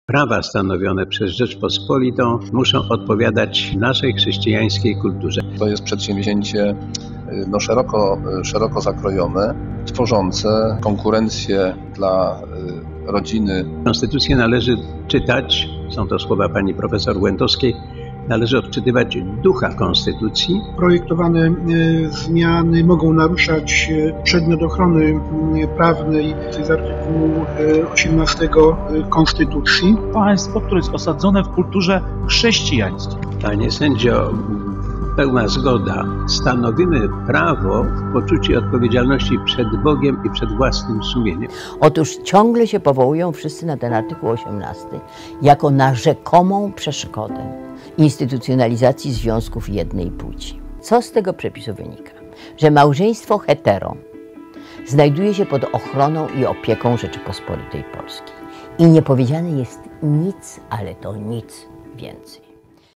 Prawa stanowione przez Rzeczpospolitą muszą odpowiadać naszej chrześcijańskiej kulturze. To jest przedsięwzięcie szeroko zakrojone, tworzące konkurencję dla rodziny. Konstytucję należy czytać, są to słowa pani profesor Łętowskiej, należy odczytywać ducha Konstytucji. Projektowane zmiany mogą naruszać przedmiot ochrony prawnej z artykułu 18 Konstytucji. Państwo, które jest osadzone w kulturze chrześcijańskiej. Panie sędzio, pełna zgoda. Stanowimy prawo w poczuciu odpowiedzialności przed Bogiem i przed własnym sumieniem. Otóż ciągle się powołują wszyscy na ten artykuł 18 jako na rzekomą przeszkodę instytucjonalizacji związków jednej płci. Co z tego przepisu wynika? Że małżeństwo hetero znajduje się pod ochroną i opieką Rzeczypospolitej Polskiej. I nie powiedziane jest nic, ale to nic więcej.